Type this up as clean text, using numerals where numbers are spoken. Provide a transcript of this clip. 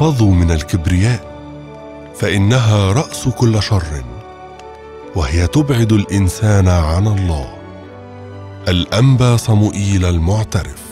تحفظوا من الكبرياء، فإنها رأس كل شر، وهي تبعد الإنسان عن الله. الأنبا صموئيل المعترف.